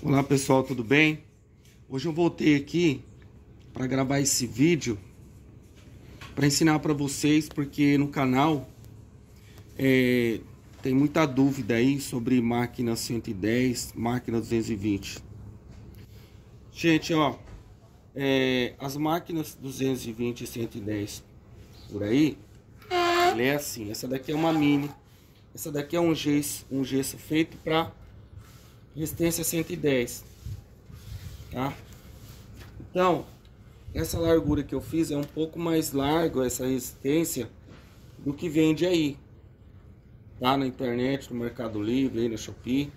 Olá pessoal, tudo bem? Hoje eu voltei aqui para gravar esse vídeo para ensinar para vocês, porque no canal tem muita dúvida aí sobre máquina 110, máquina 220. Gente, ó, as máquinas 220 e 110 por aí, ele é assim. Essa daqui é uma mini, essa daqui é um gesso feito para resistência 110, tá? Então, essa largura que eu fiz é um pouco mais larga, essa resistência, do que vende aí, tá? Na internet, no Mercado Livre, aí na Shopee.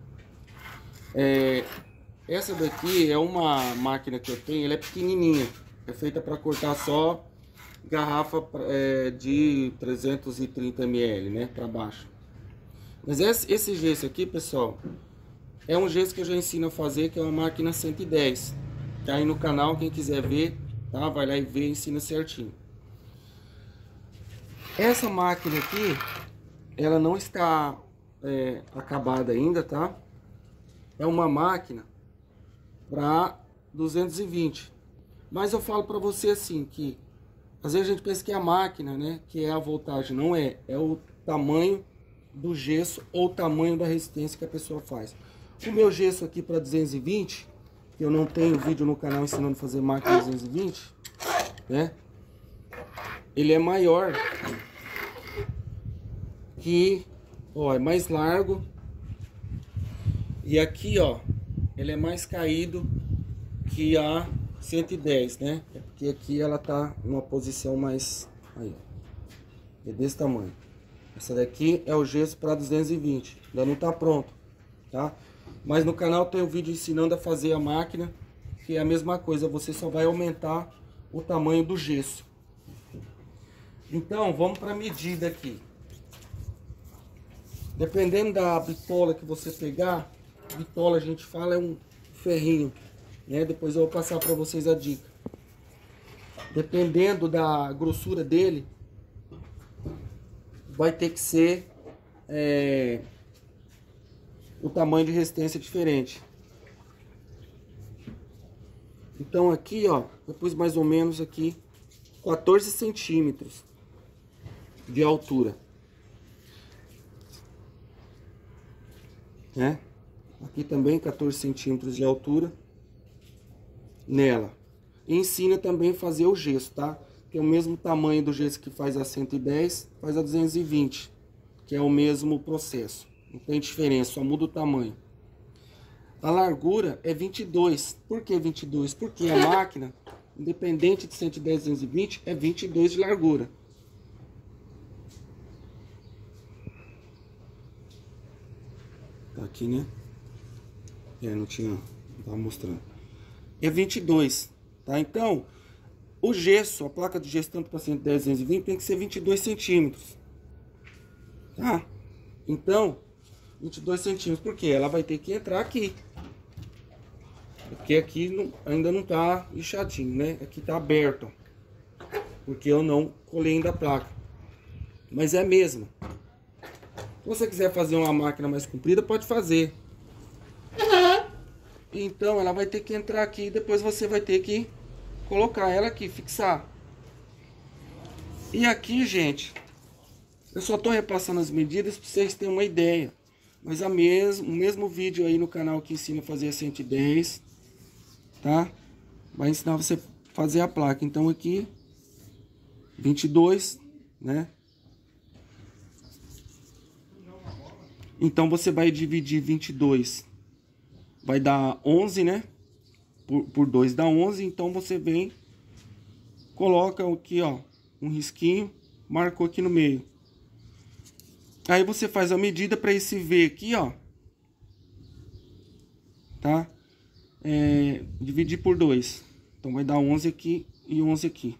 Essa daqui é uma máquina que eu tenho, ela é pequenininha, é feita para cortar só garrafa de 330 ml, né, para baixo. Mas esse gesso aqui, pessoal, é um gesso que eu já ensino a fazer, que é uma máquina 110. Tá aí no canal, quem quiser ver, tá? Vai lá e vê, ensina certinho. Essa máquina aqui, ela não está acabada ainda, tá? É uma máquina para 220. Mas eu falo para você assim, que às vezes a gente pensa que é a máquina, né? Que é a voltagem. Não é. É o tamanho do gesso ou o tamanho da resistência que a pessoa faz. O meu gesso aqui para 220, que eu não tenho vídeo no canal ensinando a fazer máquina 220, né? Ele é maior que, ó, é mais largo. E aqui, ó, ele é mais caído que a 110, né? É porque aqui ela tá numa posição mais, aí, ó, é desse tamanho. Essa daqui é o gesso para 220, ainda não tá pronto, tá? Mas no canal tem um vídeo ensinando a fazer a máquina, que é a mesma coisa, você só vai aumentar o tamanho do gesso. Então, vamos para a medida aqui. Dependendo da bitola que você pegar, bitola a gente fala é um ferrinho, né? Depois eu vou passar para vocês a dica. Dependendo da grossura dele, vai ter que ser o tamanho de resistência diferente. Então aqui, ó, eu pus mais ou menos aqui 14 centímetros de altura, né? Aqui também 14 centímetros de altura nela. E ensina também a fazer o gesso, tá? Que é o mesmo tamanho do gesso que faz a 110, faz a 220, que é o mesmo processo. Não tem diferença, só muda o tamanho. A largura é 22. Por que 22? Porque a máquina, independente de 110 e 220, é 22 de largura. Tá aqui, né? Não tava mostrando. É 22, tá? Então, o gesso, a placa de gesso, tanto para 110 e 220, tem que ser 22 centímetros. Tá? Então, 22 centímetros, porque ela vai ter que entrar aqui. Porque aqui ainda não tá lixadinho, né? Aqui tá aberto, porque eu não colei ainda a placa. Mas é mesmo. Se você quiser fazer uma máquina mais comprida, pode fazer. Então ela vai ter que entrar aqui, depois você vai ter que colocar ela aqui, fixar. E aqui, gente, eu só tô repassando as medidas para vocês terem uma ideia. Mas o mesmo vídeo aí no canal que ensina a fazer a 110, tá? Vai ensinar você a fazer a placa. Então aqui, 22, né? Então você vai dividir 22, vai dar 11, né? Por 2 dá 11, então você vem, coloca aqui, ó, um risquinho, marcou aqui no meio. Aí você faz a medida para esse V aqui, ó, tá? Dividir por 2. Então vai dar 11 aqui e 11 aqui.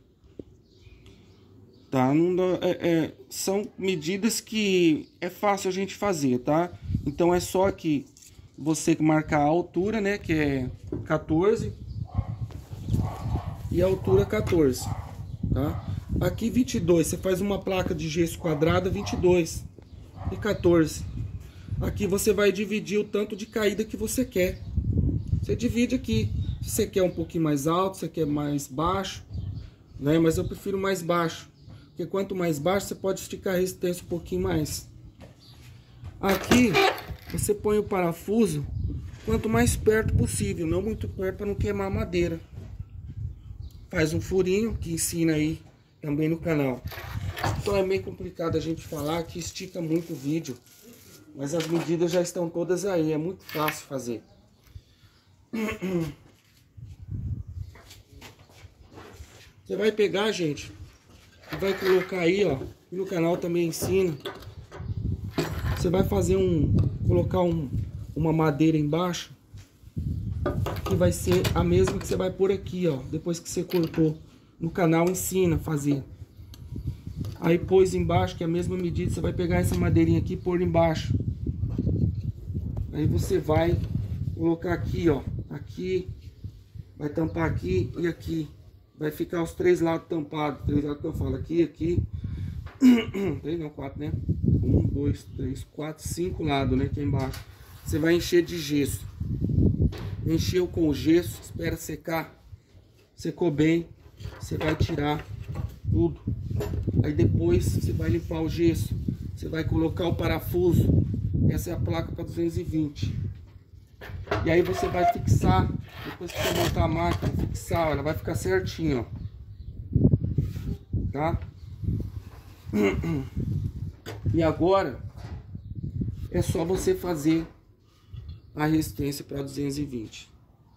Tá? São medidas que é fácil a gente fazer, tá? Então é só aqui você marcar a altura, né? Que é 14. E a altura 14, tá? Aqui 22, você faz uma placa de gesso quadrada 22 e 14. Aqui você vai dividir o tanto de caída que você quer. Você divide aqui. Se você quer um pouquinho mais alto, se você quer mais baixo, né? Mas eu prefiro mais baixo, porque quanto mais baixo você pode esticar a resistência um pouquinho mais. Aqui você põe o parafuso quanto mais perto possível, não muito perto para não queimar a madeira. Faz um furinho que ensina aí também no canal. Então é meio complicado a gente falar que estica muito o vídeo, mas as medidas já estão todas aí, é muito fácil fazer. Você vai pegar, gente, e vai colocar aí, ó, e no canal também ensina. Você vai fazer colocar uma madeira embaixo, que vai ser a mesma que você vai pôr aqui, ó, depois que você cortou. No canal ensina a fazer. Aí pôs embaixo, que é a mesma medida, você vai pegar essa madeirinha aqui e pôr embaixo. Aí você vai colocar aqui, ó, aqui, vai tampar aqui e aqui. Vai ficar os 3 lados tampados, 3 lados que eu falo, aqui, 3 não, 4, né? 1, 2, 3, 4, 5 lados, né, aqui embaixo. Você vai encher de gesso. Encheu com o gesso, espera secar. Secou bem, você vai tirar tudo. Aí depois você vai limpar o gesso. Você vai colocar o parafuso. Essa é a placa para 220. E aí você vai fixar. Depois que você montar a máquina, fixar, ela vai ficar certinho, ó. Tá? E agora é só você fazer a resistência para 220.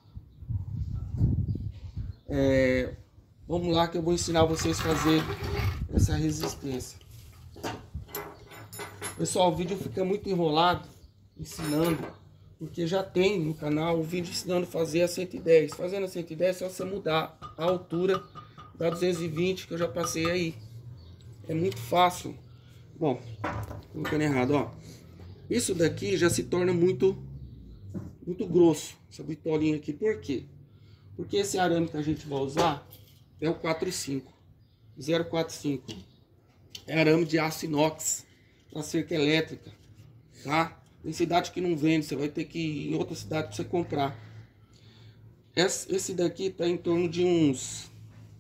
Vamos lá que eu vou ensinar vocês a fazer essa resistência. Pessoal, o vídeo fica muito enrolado ensinando, porque já tem no canal o vídeo ensinando a fazer a 110. Fazendo a 110 é só você mudar a altura da 220 que eu já passei aí. É muito fácil. Bom, colocando errado, ó. Isso daqui já se torna muito grosso, essa bitolinha aqui. Por quê? Porque esse arame que a gente vai usar é o 045. É arame de aço inox para cerca elétrica, tá? Tem cidade que não vende, você vai ter que ir em outra cidade para você comprar. Esse daqui tá em torno de uns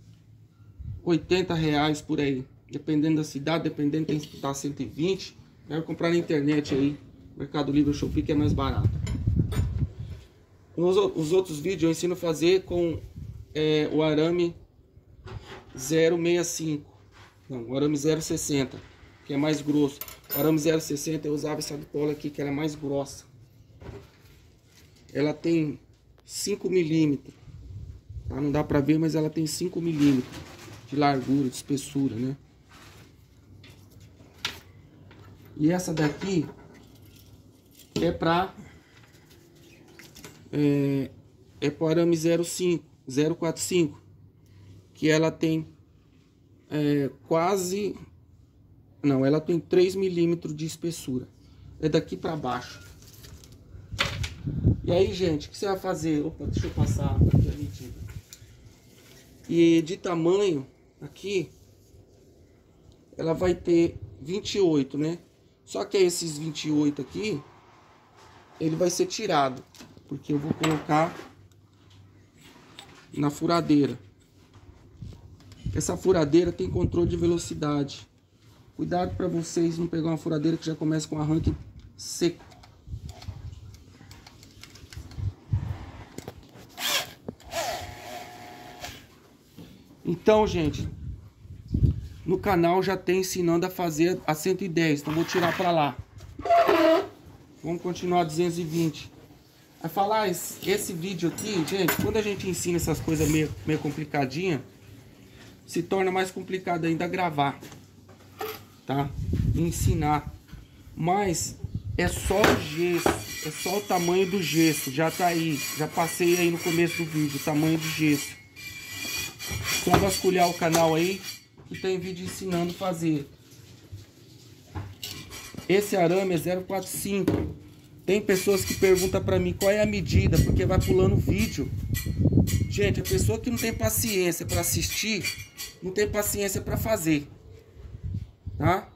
R$80 por aí. Dependendo da cidade, dependendo, tem que estar 120. Vai comprar na internet aí, Mercado Livre, Shopee, que é mais barato. Os outros vídeos eu ensino a fazer com o arame 065. Não, o arame 060, que é mais grosso. O arame 060 eu usava essa bitola aqui, que ela é mais grossa. Ela tem 5 milímetros. Tá? Não dá pra ver, mas ela tem 5 milímetros de largura, de espessura, né? E essa daqui é para pro arame 045, que ela tem ela tem 3 milímetros de espessura. É daqui para baixo. E aí, gente, o que você vai fazer? Opa, deixa eu passar aqui a medida. E de tamanho, aqui, ela vai ter 28, né? Só que esses 28 aqui, ele vai ser tirado, porque eu vou colocar na furadeira. Essa furadeira tem controle de velocidade. Cuidado para vocês não pegar uma furadeira que já começa com arranque seco. Então, gente, no canal já tem ensinando a fazer a 110, então vou tirar para lá. Vamos continuar a 220. Vai falar esse vídeo aqui, gente, quando a gente ensina essas coisas meio complicadinha, se torna mais complicado ainda gravar, tá? E ensinar. Mas é só o gesso, é só o tamanho do gesso, já tá aí, já passei aí no começo do vídeo, o tamanho do gesso. Só vasculhar o canal aí, que tem vídeo ensinando a fazer. Esse arame é 045. Tem pessoas que perguntam pra mim qual é a medida, porque vai pulando o vídeo. Gente, a pessoa que não tem paciência pra assistir, não tem paciência pra fazer, tá?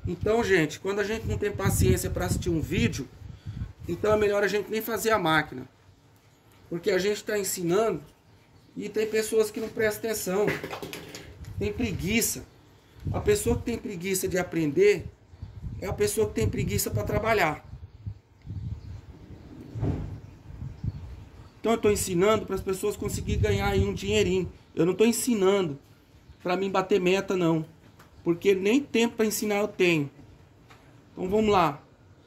Então, gente, quando a gente não tem paciência para assistir um vídeo, então é melhor a gente nem fazer a máquina. Porque a gente está ensinando e tem pessoas que não prestam atenção. Tem preguiça. A pessoa que tem preguiça de aprender é a pessoa que tem preguiça para trabalhar. Então eu estou ensinando para as pessoas conseguirem ganhar aí um dinheirinho. Eu não estou ensinando para mim bater meta, não. Porque nem tempo para ensinar eu tenho. Então vamos lá.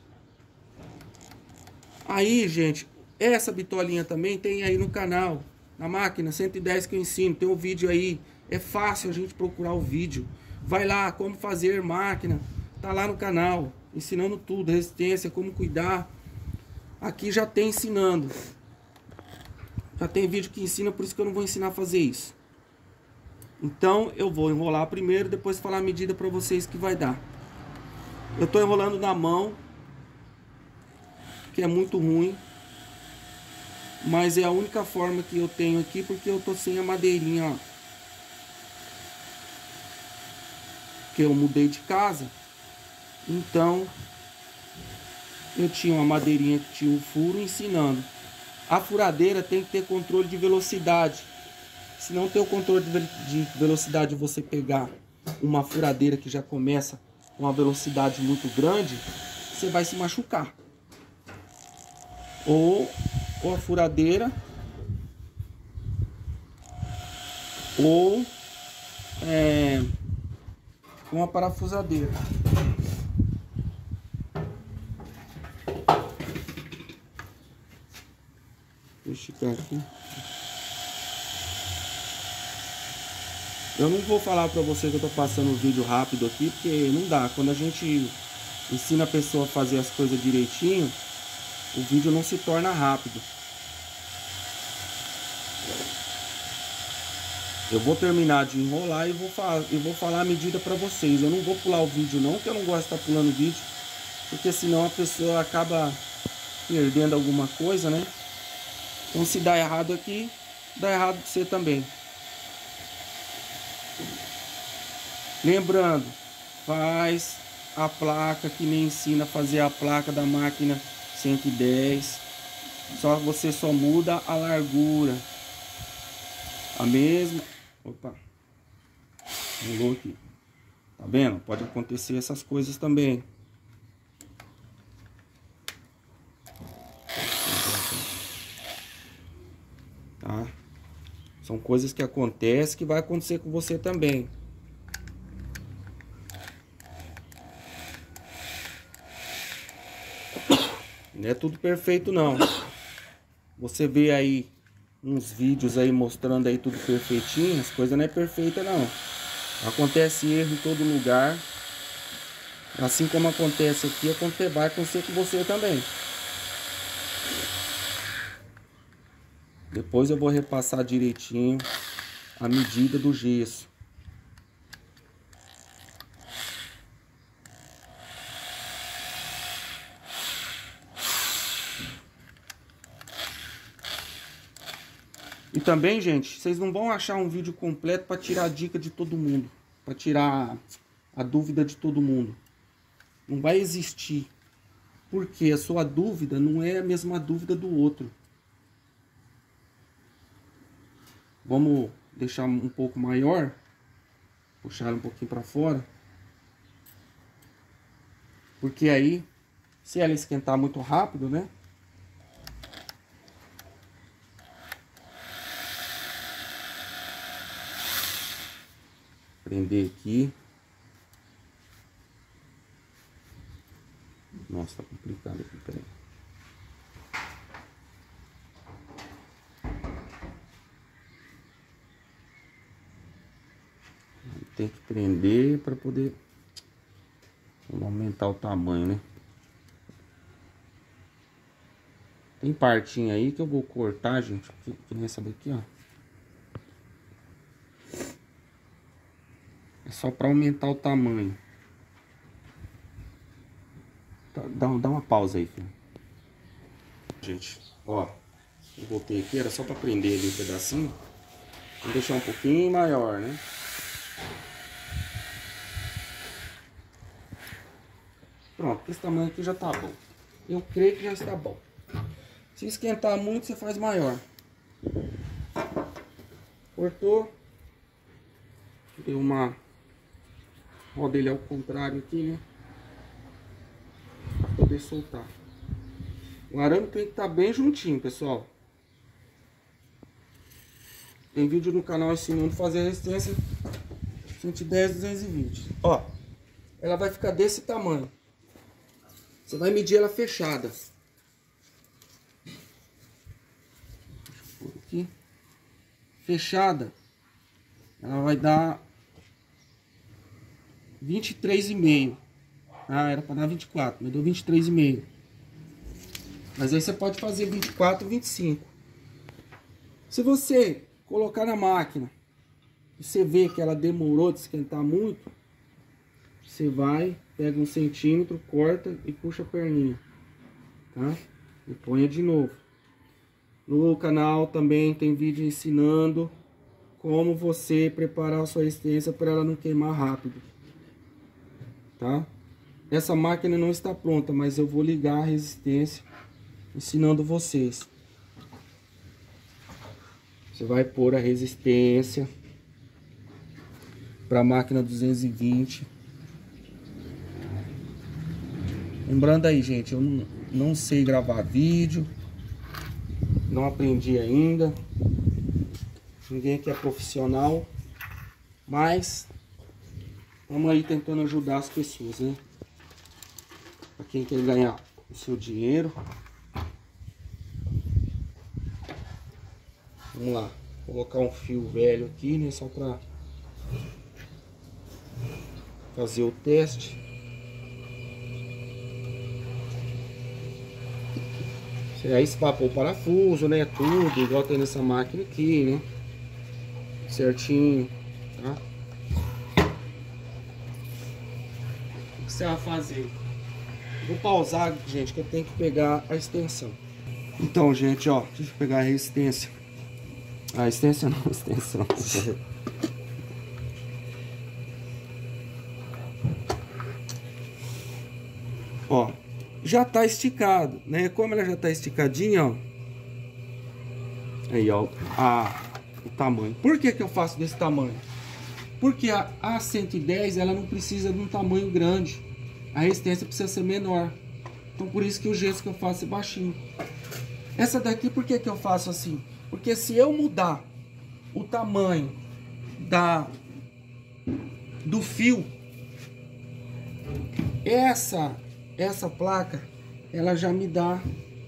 Aí, gente, essa bitolinha também tem aí no canal. Na máquina 110 que eu ensino. Tem um vídeo aí. É fácil a gente procurar o vídeo. Vai lá, como fazer máquina. Tá lá no canal. Ensinando tudo. Resistência, como cuidar. Aqui já tem ensinando. Já tem vídeo que ensina, por isso que eu não vou ensinar a fazer isso. Então eu vou enrolar primeiro, depois falar a medida para vocês que vai dar. Eu tô enrolando na mão, que é muito ruim, mas é a única forma que eu tenho aqui, porque eu tô sem a madeirinha, ó. Que eu mudei de casa, então eu tinha uma madeirinha que tinha um furo ensinando. A furadeira tem que ter controle de velocidade. Se não tem o controle de velocidade, você pegar uma furadeira que já começa com uma velocidade muito grande, você vai se machucar. Ou a furadeira, ou uma parafusadeira. Vou esticar aqui. Eu não vou falar pra você que eu tô passando o vídeo rápido aqui, porque não dá. Quando a gente ensina a pessoa a fazer as coisas direitinho, o vídeo não se torna rápido. Eu vou terminar de enrolar e vou falar a medida pra vocês. Eu não vou pular o vídeo não, porque eu não gosto de estar pulando o vídeo, porque senão a pessoa acaba perdendo alguma coisa, né? Então se dá errado aqui, dá errado pra você também. Lembrando, faz a placa que me ensina a fazer a placa da máquina 110. Você só muda a largura. A mesma. Opa. Rolou aqui. Tá vendo? Pode acontecer essas coisas também. Tá? São coisas que acontecem, que vai acontecer com você também. Não é tudo perfeito não. Você vê aí uns vídeos aí mostrando aí tudo perfeitinho, as coisas não é perfeita não. Acontece erro em todo lugar. Assim como acontece aqui, vai acontecer com você também. Depois eu vou repassar direitinho a medida do gesso. E também, gente, vocês não vão achar um vídeo completo para tirar a dica de todo mundo, para tirar a dúvida de todo mundo. Não vai existir, porque a sua dúvida não é a mesma dúvida do outro. Vamos deixar um pouco maior, puxar um pouquinho para fora, porque aí, se ela esquentar muito rápido, né? Prender aqui. Nossa, tá complicado aqui, peraí. Tem que prender para poder... Vamos aumentar o tamanho, né? Tem partinha aí que eu vou cortar, gente. Que nem essa daqui, ó. É só para aumentar o tamanho. Tá, dá uma pausa aí, filho. Gente, ó. Eu voltei aqui, era só para prender ali um pedacinho. Vou deixar um pouquinho maior, né? Pronto, esse tamanho aqui já tá bom. Eu creio que já está bom. Se esquentar muito, você faz maior. Cortou. Deu uma... roda ele ao contrário aqui, né? Pra poder soltar. O arame tem que estar bem juntinho, pessoal. Tem vídeo no canal ensinando a fazer a resistência 110, 220. Ó, ela vai ficar desse tamanho. Você vai medir ela fechada. Deixa eu pôr aqui. Fechada, ela vai dar 23,5. Ah, era para dar 24, mas deu 23,5. Mas aí você pode fazer 24, 25. Se você colocar na máquina e você vê que ela demorou de esquentar muito, você vai, pega 1 centímetro, corta e puxa a perninha, tá? E ponha de novo. No canal também tem vídeo ensinando como você preparar a sua resistência para ela não queimar rápido, tá? Essa máquina não está pronta, mas eu vou ligar a resistência ensinando vocês. Você vai pôr a resistência para a máquina 220. Lembrando aí, gente, eu não sei gravar vídeo, não aprendi ainda. Ninguém aqui é profissional, mas vamos aí tentando ajudar as pessoas, né? Para quem quer ganhar o seu dinheiro. Vamos lá, vou colocar um fio velho aqui, né? Só para fazer o teste. Aí você vai pôr o parafuso, né? Tudo, igual tem nessa máquina aqui, né? Certinho, tá? O que você vai fazer? Vou pausar, gente, que eu tenho que pegar a extensão. Então, gente, ó, deixa eu pegar a resistência. A extensão não, a extensão. Ó, já tá esticado, né? Como ela já tá esticadinha, ó. Aí, ó, o tamanho. Por que que eu faço desse tamanho? Porque a 110, ela não precisa de um tamanho grande. A resistência precisa ser menor. Então, por isso que o gesso que eu faço é baixinho. Essa daqui, por que que eu faço assim? Porque se eu mudar o tamanho do fio, essa placa, ela já me dá,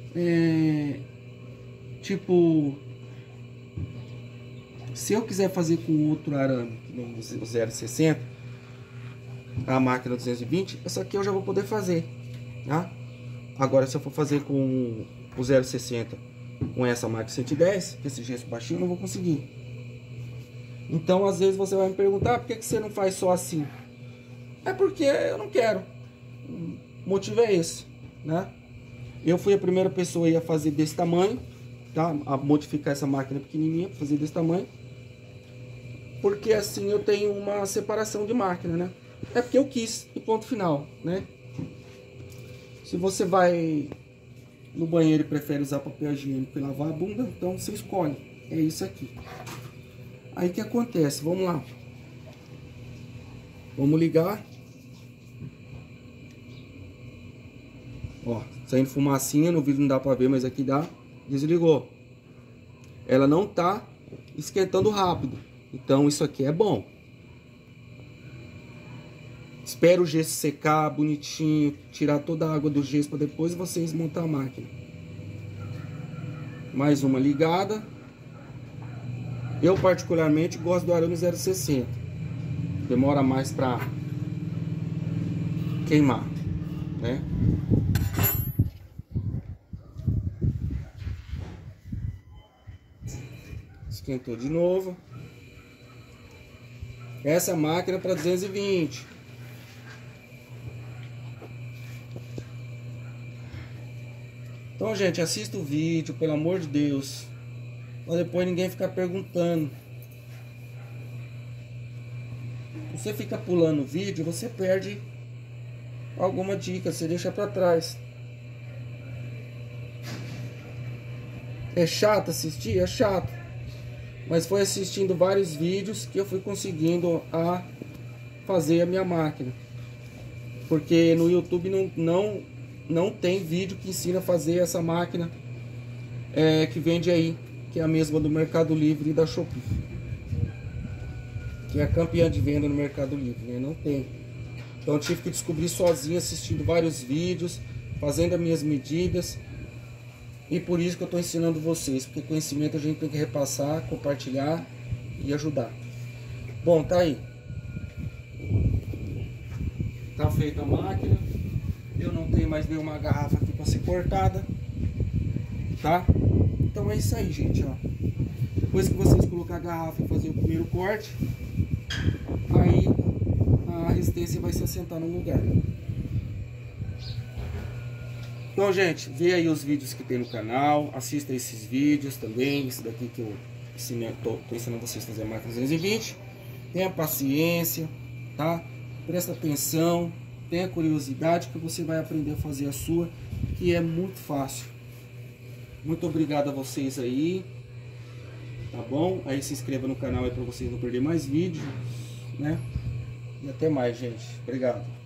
tipo, se eu quiser fazer com outro arame, o 0,60, a máquina 220, essa aqui eu já vou poder fazer, tá? Agora, se eu for fazer com o 0,60 com essa máquina 110, com esse gesso baixinho, eu não vou conseguir. Então, às vezes você vai me perguntar, por que que você não faz só assim? É porque eu não quero. O motivo é esse, né? Eu fui a primeira pessoa a fazer desse tamanho, tá? A modificar essa máquina pequenininha, para fazer desse tamanho. Porque assim eu tenho uma separação de máquina, né? É porque eu quis, e ponto final, né? Se você vai no banheiro e prefere usar papel higiênico e lavar a bunda, então você escolhe. É isso aqui. Aí o que acontece? Vamos lá. Vamos ligar. Ó, saindo fumacinha, no vídeo não dá pra ver, mas aqui dá. Desligou. Ela não tá esquentando rápido. Então isso aqui é bom. Espera o gesso secar bonitinho, tirar toda a água do gesso para depois vocês montar a máquina. Mais uma ligada. Eu particularmente gosto do arame 0,60. Demora mais para queimar, né? Esquentou de novo. Essa máquina é para 220. Então, gente, assista o vídeo, pelo amor de Deus. Pra depois ninguém ficar perguntando. Você fica pulando o vídeo, você perde alguma dica, você deixa para trás. É chato assistir? É chato. Mas foi assistindo vários vídeos que eu fui conseguindo a fazer a minha máquina. Porque no YouTube não tem vídeo que ensina a fazer essa máquina que vende aí, que é a mesma do Mercado Livre e da Shopee, que é a campeã de venda no Mercado Livre, né? Não tem. Então eu tive que descobrir sozinho, assistindo vários vídeos, fazendo as minhas medidas. E por isso que eu estou ensinando vocês, porque conhecimento a gente tem que repassar, compartilhar e ajudar. Bom, tá aí. Tá feita a máquina. Eu não tenho mais nenhuma garrafa aqui para ser cortada, tá? Então é isso aí, gente, ó. Depois que vocês colocar a garrafa e fazer o primeiro corte, aí a resistência vai se assentar no lugar. Então, gente, vê aí os vídeos que tem no canal, assista esses vídeos também, esse daqui que eu tô ensinando vocês a fazer a máquina 220. Tenha paciência, tá? Presta atenção, tenha curiosidade que você vai aprender a fazer a sua, que é muito fácil. Muito obrigado a vocês aí, tá bom? Aí se inscreva no canal aí para vocês não perderem mais vídeos, né? E até mais, gente. Obrigado.